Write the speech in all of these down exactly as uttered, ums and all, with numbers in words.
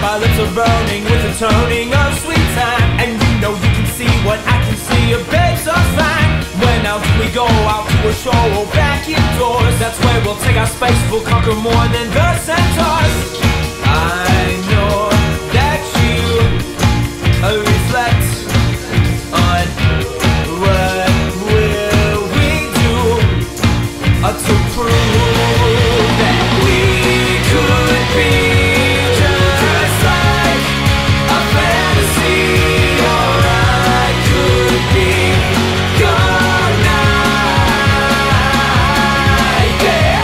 our lips are burning with the turning of sweet time. And you know you can see what I can see, a babe's so fine. When else do we go out to a show or back indoors? That's where we'll take our space, we'll conquer more than the centaurs. I know that you reflect on what will we do uh, to prove that we could be just like a fantasy, or I could be your night, yeah.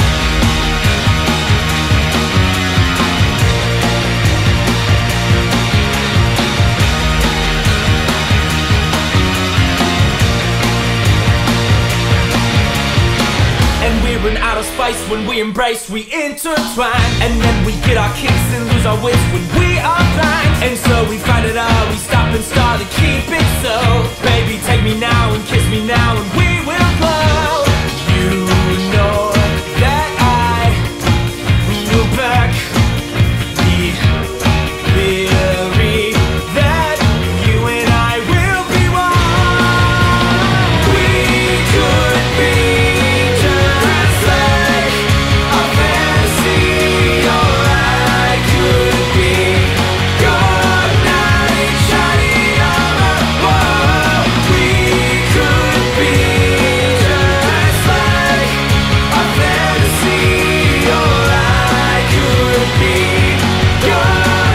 And we run out of space when we embrace, we intertwine. And then we get our kicks and lose our wits when we are blind. And so we find it out, we stop and start to keep it so. Baby, take me now and kiss me now and we will glow. You know that I will back the theory that you and I will be one. We could be just like a fantasy, or I could be your knight shining armor. Whoa. We could be just like a fantasy, or I could be your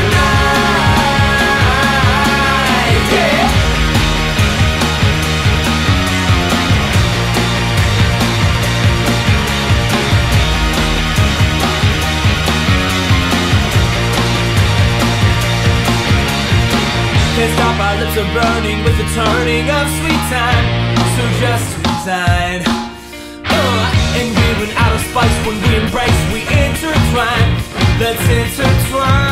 knight, yeah. Can't stop, our lips are burning with the turning of sweet time. So just resign. Uh, and we run out of spice when we embrace, we intertwine. Let's intertwine.